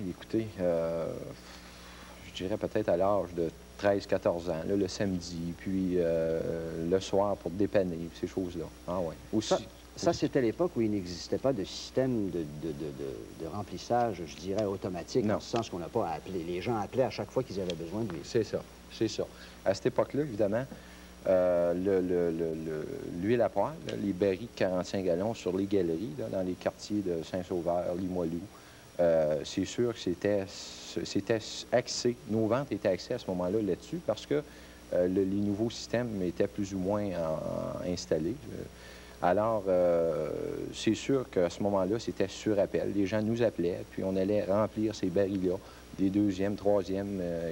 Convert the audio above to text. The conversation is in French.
écoutez, je dirais peut-être à l'âge de 13-14 ans, là, le samedi, puis le soir pour dépanner, ces choses-là. Ah ouais. Aussi. Ça c'était l'époque où il n'existait pas de système de remplissage, je dirais, automatique, Non. dans ce sens qu'on n'a pas à appeler. Les gens appelaient à chaque fois qu'ils avaient besoin de lui. C'est ça, c'est ça. À cette époque-là, évidemment, l'huile à poêle, là, les barils de 45 gallons sur les galeries, là, dans les quartiers de Saint-Sauveur, Limoilou, c'est sûr que c'était axé, nos ventes étaient axées à ce moment-là là-dessus parce que les nouveaux systèmes étaient plus ou moins installés. Alors, c'est sûr qu'à ce moment-là, c'était sur appel. Les gens nous appelaient, puis on allait remplir ces barils-là, des deuxièmes, troisièmes